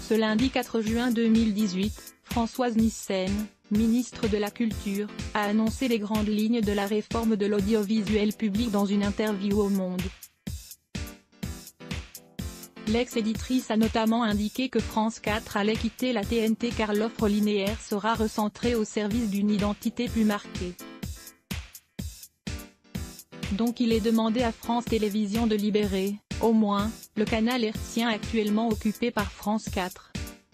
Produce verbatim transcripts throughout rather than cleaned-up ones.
Ce lundi quatre juin deux mille dix-huit, Françoise Nyssen, ministre de la Culture, a annoncé les grandes lignes de la réforme de l'audiovisuel public dans une interview au Monde. L'ex-éditrice a notamment indiqué que France quatre allait quitter la T N T car l'offre linéaire sera recentrée au service d'une identité plus marquée. Donc il est demandé à France Télévisions de libérer, au moins, le canal hertzien actuellement occupé par France quatre.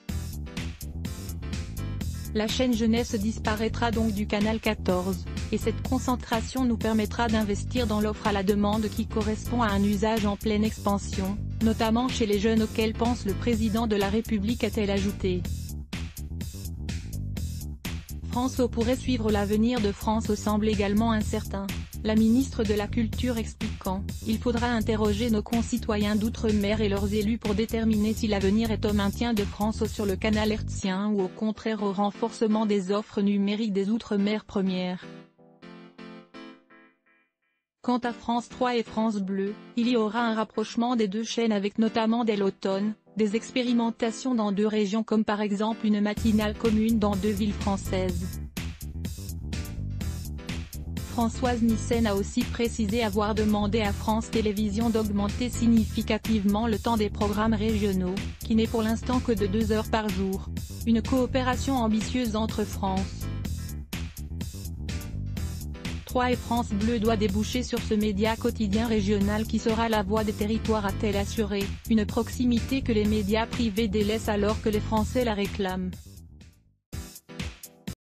La chaîne jeunesse disparaîtra donc du canal quatorze, et cette concentration nous permettra d'investir dans l'offre à la demande qui correspond à un usage en pleine expansion, notamment chez les jeunes auxquels pense le président de la République, a-t-elle ajouté. France O pourrait suivre l'avenir de France O semble également incertain. La ministre de la Culture expliquant « Il faudra interroger nos concitoyens d'outre-mer et leurs élus pour déterminer si l'avenir est au maintien de France O sur le canal hertzien ou au contraire au renforcement des offres numériques des outre-mer premières. » Quant à France trois et France Bleu, il y aura un rapprochement des deux chaînes avec notamment dès l'automne, des expérimentations dans deux régions comme par exemple une matinale commune dans deux villes françaises. Françoise Nyssen a aussi précisé avoir demandé à France Télévisions d'augmenter significativement le temps des programmes régionaux, qui n'est pour l'instant que de deux heures par jour. Une coopération ambitieuse entre France trois et France Bleu doit déboucher sur ce média quotidien régional qui sera la voix des territoires, a-t-elle assuré, une proximité que les médias privés délaissent alors que les Français la réclament.